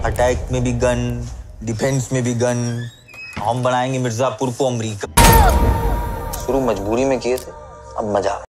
Attack में भी gun, defence में भी गन। हम बनाएंगे मिर्जापुर को अमेरिका। शुरू मजबूरी में किए थे, अब मजा